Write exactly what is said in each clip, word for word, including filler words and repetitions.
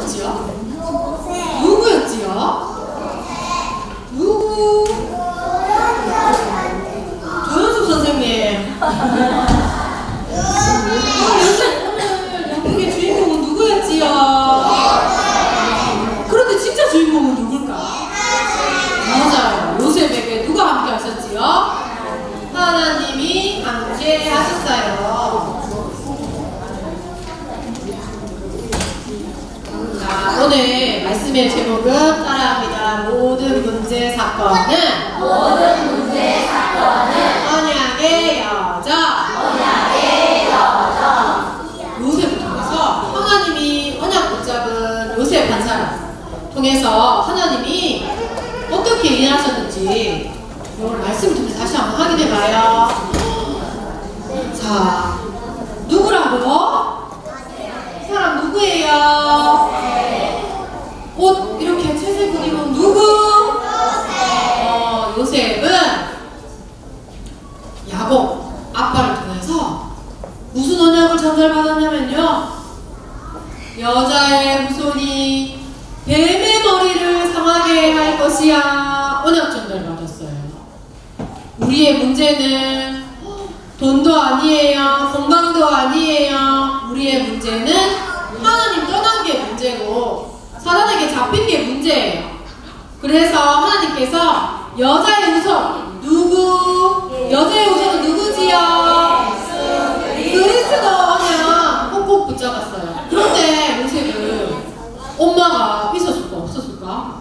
누구였지요? 누구였지요? 누구? 조연숙 선생님. 오늘 영국의 주인공은 누구였지요? 그런데 진짜 주인공은 누굴까? 맞아요. 요셉에게 누가 함께 하셨지요? 하나님이 함께 하셨어요. 자, 오늘 말씀의 제목은 따라합니다. 모든 문제 사건은 모든 문제 사건은 언약의 여정. 언약의 여정. 요셉을 통해서 하나님이 언약 붙잡은 요셉 한 사람 통해서 하나님이 어떻게 일하셨는지 오늘 말씀을 통해서 다시 한번 확인해봐요. 자, 누구라고? 이 사람 누구예요? 옷 이렇게 채색을 입은 누구? 어, 요셉은 야곱 아빠를 통해서 무슨 언약을 전달받았냐면요, 여자의 후손이 뱀의 머리를 상하게 할 것이야 언약 전달받았어요. 우리의 문제는 돈도 아니에요, 건강도 아니에요. 우리의 문제는 하나님 떠난 게 문제고 사단에게 잡힌 게 문제예요. 그래서 하나님께서 여자의 후손 누구? 여자의 후손은 누구지요? 그리스도 언약 꼭꼭 붙잡았어요. 그런데 요셉은 엄마가 있었을까 없었을까?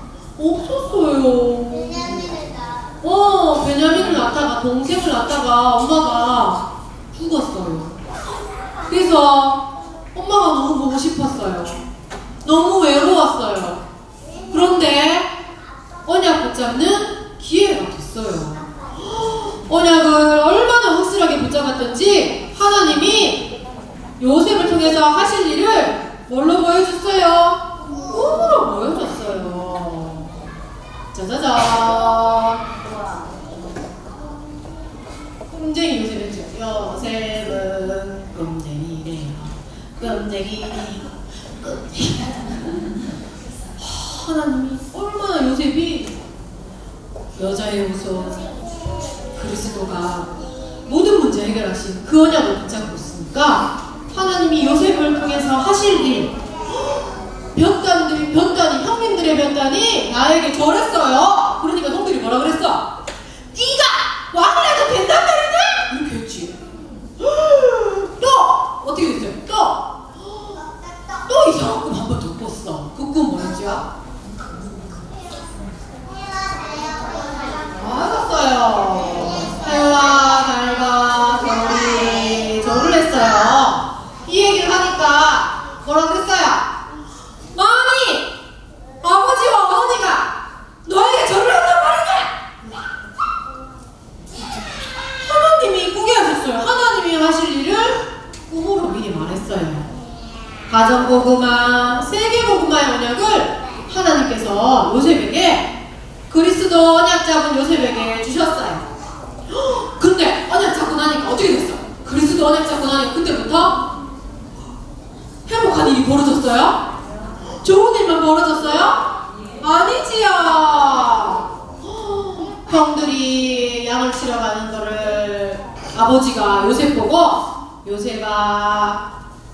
없었어요. 어, 베냐민을 낳다가 동생을 낳다가 엄마가 죽었어요. 그래서 엄마가 너무 보고 싶었어요. 너무 외로웠어요. 그런데 언약 붙잡는 기회가 됐어요. 언약을 얼마나 확실하게 붙잡았던지 하나님이 요셉을 통해서 하실 일을 뭘로 보여줬어요? 꿈으로 보여줬어요. 짜자잔. 끔쟁이 요셉이죠. 요셉은 끔쟁이래요. 끔쟁이 끔쟁이. 하나님이 얼마나 요셉이 여자의 후손 그리스도가 모든 문제 해결하신 그 언약을 붙잡고 있으니까 하나님이 요셉을 통해서 하실 일, 변단들이 변단이 형님들의 변단이 나에게 절했어요. 그러니까 형들이 뭐라 그랬어? 네가 왕이라도 된단 말이냐? 이렇게 했지. 또 어떻게 됐어요? 또 또 이상한 꿈 한 번 더 꿨어. 그 꿈 뭐였지요? 맞았어요. 해와 달과 별이 절을 했어요. 이 얘기를 하니까 뭐라 그랬어요? 아니, 아버지와 어머니가 너에게 절을 한단 말이냐? 하나님이 꾸게 하셨어요. 하나님이 하실 일을 꿈으로 미리 말했어요. 가정복음화, 세계복음화의 언약을 하나님께서 요셉에게, 그리스도 언약 잡은 요셉에게 주셨어요. 근데 언약 잡고 나니까 어떻게 됐어? 그리스도 언약 잡고 나니까 그때부터 행복한 일이 벌어졌어요? 좋은 일만 벌어졌어요? 아니지요. 형들이 양을 치러 가는 거를 아버지가 요셉 보고, 요셉아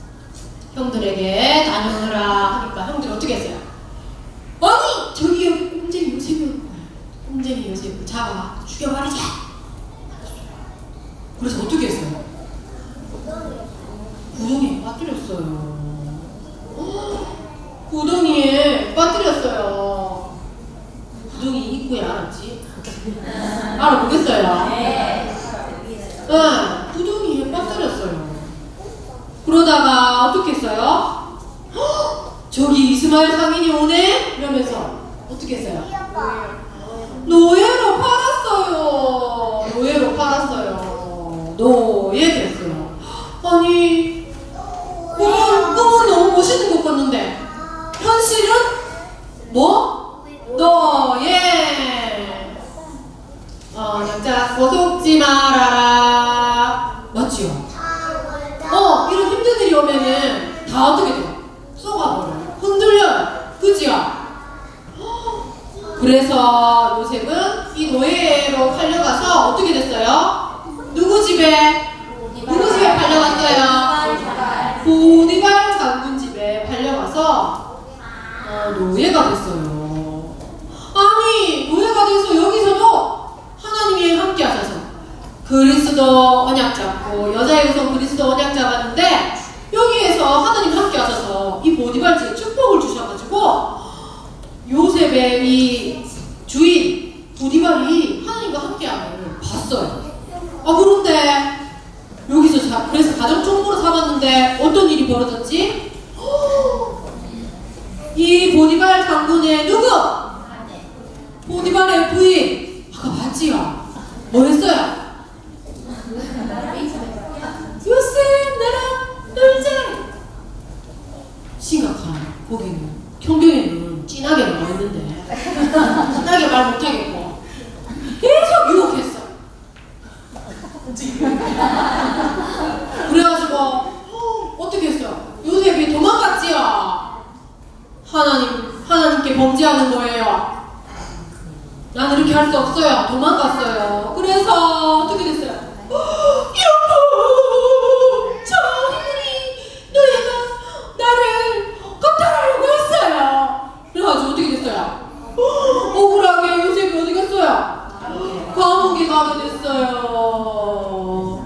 형들에게 다녀오라 하니까 형들이 어떻게 했어요? 아니, 저기 여기 꼼쟁이 요셉이었구나. 꼼쟁이 요셉을 잡아 죽여버리자. 그래서 어떻게 했어요? 구덩이에 빠뜨렸어요. 구덩이에 빠뜨렸어요. 구덩이 입구에 알았지? 알아보겠어요? 네. 네, 구덩이에 빠뜨렸어요. 그러다가 어떻게 했어요? 헉, 저기 이스마엘 상인이 오네? 이러면서 어떻게 했어요? 노예로 팔았어요. 노예로 팔았어요. 노예 됐어요. 아니, 꿈은, 꿈은 너무 멋있는 것 같는데 현실은 뭐? 노예. 어, 약자고 속지 말아라. 맞지요? 어, 이런 힘든 일이 오면은 다 어떻게 돼요? 쏘가버려요. 흔들 그래서 요셉은 이 노예로 팔려가서 어떻게 됐어요? 누구 집에? 누구 집에 팔려갔어요? 보디발 장군 집에 팔려가서 어, 노예가 됐어요. 아니 노예가 돼서 여기서도 하나님이 함께 하셔서 그리스도 언약 잡고 여자의 우선 그리스도 언약 잡았는데 여기에서 하나님 함께 하셔서 이 보디발 집에 축복을 주셔가지고 요셉의 이 주인 보디발이 하나님과 함께함을 봤어요. 아 그런데 여기서 자, 그래서 가정 총무로 삼았는데 어떤 일이 벌어졌지? 이 보디발 장군의 누구? 보디발의 부인. 아까 봤지요? 뭐 했어요? 요셉 나랑 놀자. 심각한 거기는 경경에는 진하게 나와있는데 진하게 말 못하겠고 계속 유혹했어. 그래가지고 어, 어떻게 했어? 요셉이 도망갔지요. 하나님, 하나님께 범죄하는 거예요. 나는 이렇게 할 수 없어요. 도망갔어요. 그래서 어떻게 됐어요? 여보, 저 하늘이 너희가 나를 깜탈하려고 했어요. 그래가지고 어떻게 됐어요? 억울하게 요셉이 어디 갔어요? 감옥에 가게 됐어요.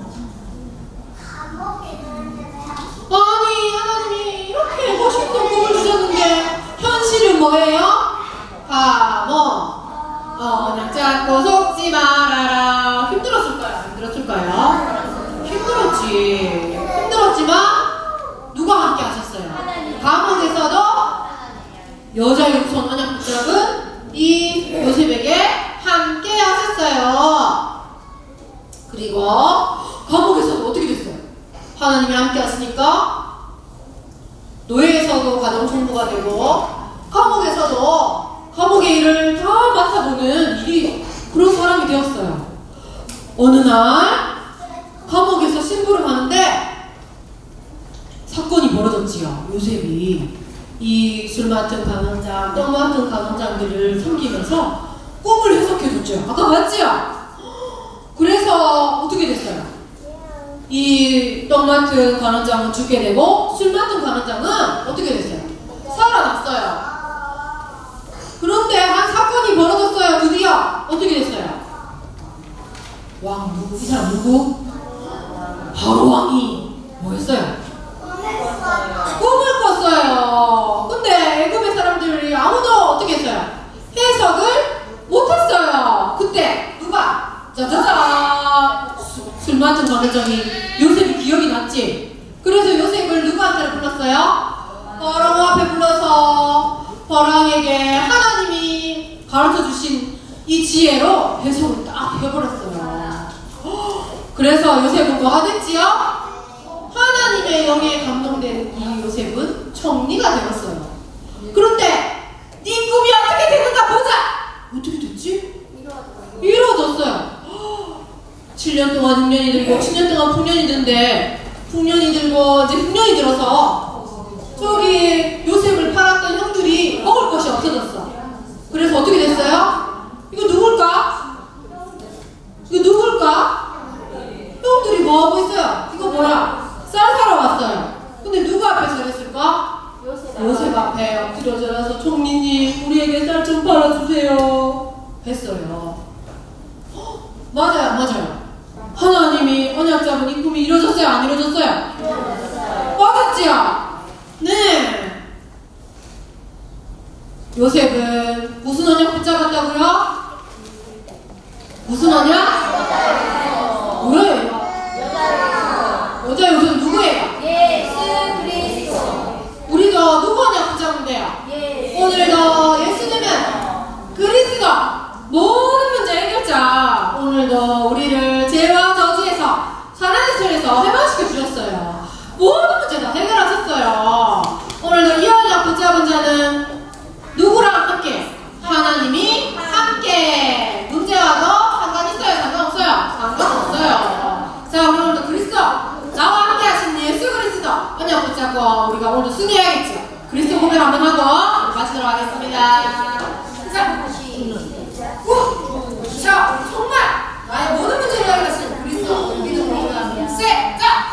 아니 하나님이 이렇게 멋있는 꿈을 주셨는데 현실은 뭐예요? 감옥. 언약 잡고 속지 말아라. 힘들었을까요? 힘들었을까요? 힘들었지. 힘들었지만 누가 함께 하셨어요? 감옥에서도 여자의 우선 언약 붙잡은 이 요셉에게 함께 하셨어요. 그리고 감옥에서도 어떻게 됐어요? 하나님이 함께 하시니까 노예에서도 가정 총무가 되고 감옥에서도 감옥의 일을 다 맡아보는 일이 그런 사람이 되었어요. 어느 날 감옥에서 신부를 하는데 사건이 벌어졌지요. 요셉이 이 술 맡은 간원장, 떡 맡은 간원장들을 섬기면서 꿈을 해석해줬죠. 아까 봤지요? 그래서 어떻게 됐어요? 이 떡 맡은 간원장은 죽게 되고 술 맡은 간원장은 어떻게 됐어요? 살아났어요. 그런데 한 사건이 벌어졌어요. 드디어 어떻게 됐어요? 왕 누구? 이 사람 누구? 바로 왕이 뭐 했어요? 꿈을 꿨어요. 근데 애굽의 사람들이 아무도 어떻게 했어요? 해석을 못했어요. 그때 누가? 짜자자 술 맡은 간원장이 요셉이 기억이 났지. 그래서 요셉을 누구한테 불렀어요? 바로 앞에 불러서 바로에게 하나님이 가르쳐주신 이 지혜로 해석을 딱 해버렸어요. 그래서 요셉은 뭐가 됐지요? 하나님의 영에 감동된 이 요셉은 총리가 되었어요. 그런데 네 꿈이 어떻게 되는가 보자! 어떻게 됐지? 이루어졌어요. 칠 년 동안 육 년이 들고 칠 년 동안 풍년이 든데 풍년이 들고 이제 흑년이 들어서 저기 요셉을 팔았던 형들이 먹을 것이 없어졌어. 그래서 어떻게 됐어요? 이거 누굴까? 이거 누굴까? 형들이 뭐하고 있어요? 이거 뭐야? 쌀 사러 왔어요. 근데 누구 앞에 저랬을까? 요셉, 요셉 앞에 엎드려 절해서 총리님 우리에게 쌀 좀 팔아주세요 했어요. 헉, 맞아요 맞아요. 하나님이 언약 잡은 이 꿈이 이루어졌어요 안 이루어졌어요? 맞았지요? 네. 요셉은 무슨 언약 붙잡았다고요? 무슨 언약? 뭐예요? 여자 요셉은 누구예요? 예수 그리스도. 우리도 누구 언약 붙잡는데요? 예수. 오늘도 예수 되면 그리스도 모든 문제 해결자. 오늘도 우리를 죄와 저주에서 사랑의 소리에서 해방시켜 주셨어요. 모든 문제 다 해결하셨어요. 오늘도 이 언약 붙잡은 자는 누구랑 함께? 하나님이 함께. 문제와도 상관 있어요? 상관없어요? 상관없어요. 자, 우리 오늘도 그리스도 나와 함께 하신 예수 그리스도 언약 붙잡고 우리가 오늘도 승리해야겠죠. 그리스도 고백 한번 하고 마치도록 하겠습니다. 자, 자, 정말 나의 모든 문제를 해결하신 그리스도 믿음으로 기도합니다. 시작!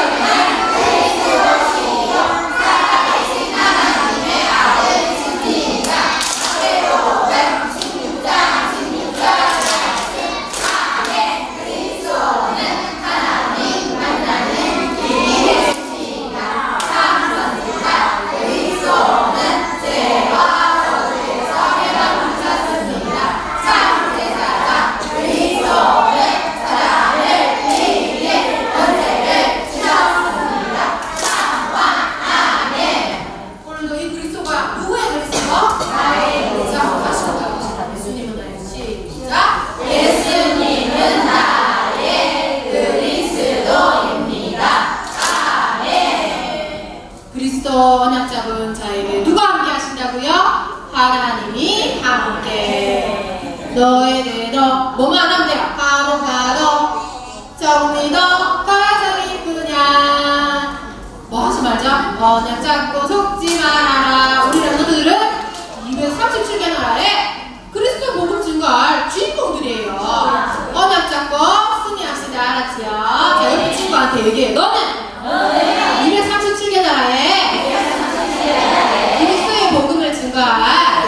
언약잡은 자에게 누가 함께 하신다고요? 하나님이 함께. 너에 대해 너 뭐만 하면 돼요? 가로가 너 정리 너 가장 이쁘냐. 뭐 하지 말자. 언약 잡고 속지 말아라. 우리 랩런트들은 이백삼십칠 개 나라에 그리스도 복음 증거할 주인공들이에요. 언약 잡고 승리합시다. 알았지요? 자, 옆에 친구한테 얘기해. 너는 이백삼십칠 개 나라에 그리스도의 복음을 증거할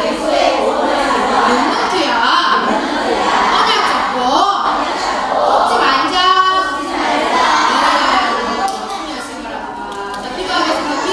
랩런트야. 언약 잡고 속지 말자. 자, 기도하겠습니다.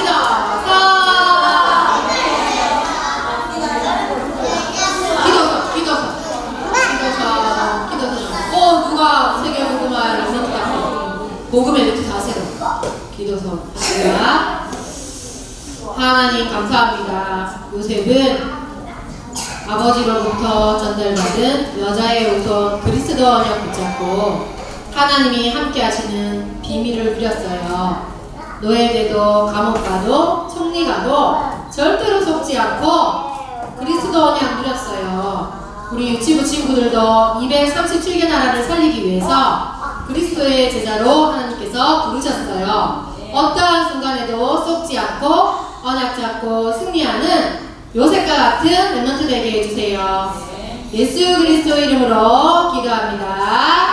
기도서 기도서 기도서 기도서 기도서 어 누가 세계 복음할 랩런트 같아. 복음의 루트 자세로 기도서 합니다. 하나님 감사합니다. 요셉은 아버지로부터 전달받은 여자의 우선 그리스도 언약 붙잡고 하나님이 함께 하시는 비밀을 누렸어요. 노예돼도 감옥 가도 총리 가도 절대로 속지 않고 그리스도 언약 누렸어요. 우리 유치부 친구들도 이백삼십칠 개 나라를 살리기 위해서 그리스도의 제자로 하나님께서 부르셨어요. 어떠한 순간에도 속지 않고 언약 잡고 승리하는 요셉과 같은 랩런트 되게 해주세요. 예수 그리스도 이름으로 기도합니다.